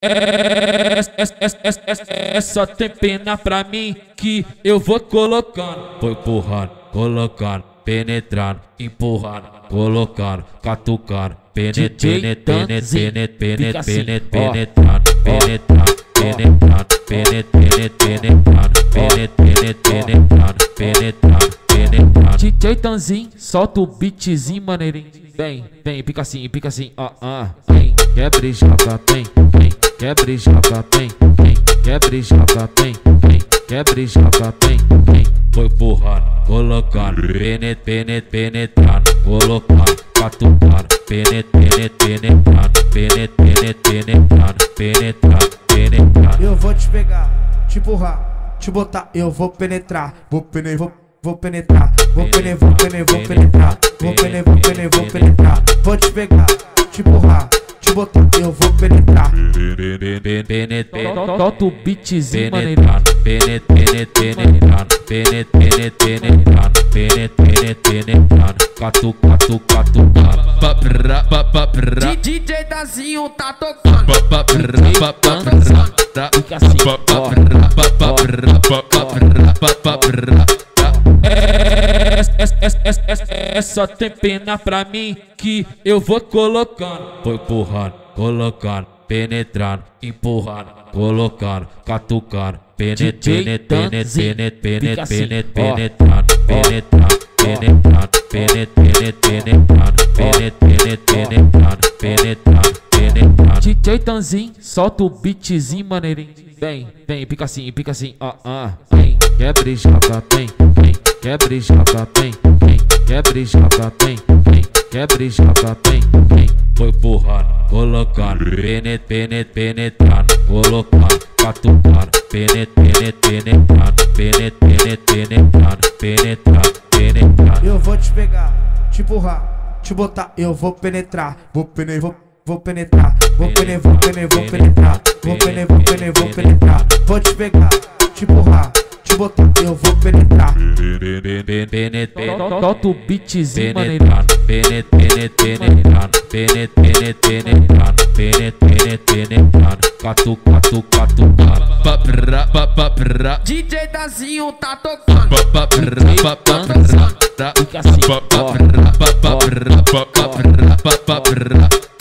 Só tem pena pra mim que eu vou colocando. Vou empurrando, colocando, penetrando, empurrando, colocando, catucando, penetrando, penetrando, penetrando, penetrando, penetrando, penetrando, penetrando. DJ Tanzinho, solta o beatzinho maneirinho. Vem, vem, pica assim, vem, quebra e joga, vem, quebra e joga, vem, quebra e joga, vem, quebra e joga, vem. Foi empurrando, colocando, penetrando, colocando, catucando, penetrando, penetrando. Eu vou te pegar, te empurrar, te botar, eu vou penetrar, vou penetrar, vou penetrar, vou penetrar. Vou te pegar, te empurrar, te botar, eu vou penetrar. Solta o beatzinho maneirinho. Penetrando, catucando. DJ Tanzinho tá tocando. Fica assim, só tem pena pra mim que eu vou colocando. Vou empurrando, colocando, penetrando, empurrando, colocando, catucando, penetrando, DJ Tanzinho, solta o beatzinho maneirinho. Vem, vem, pica assim, vem, quebra e joga, vem, quebra e joga, vem, quebra e joga, vem, quebra e joga, vem. Foi empurrando, colocando, penetrando, colocando, catucando, penetrando. Eu vou te pegar, te empurrar, te botar, eu vou penetrar, vou penetrar, vou penetrar. Vou te pegar, te empurrar, te botar, eu vou penetrar. Solta o beatzinho maneirinho. Penetrando, catucando. DJ Tanzinho tá tocando. Fica assim,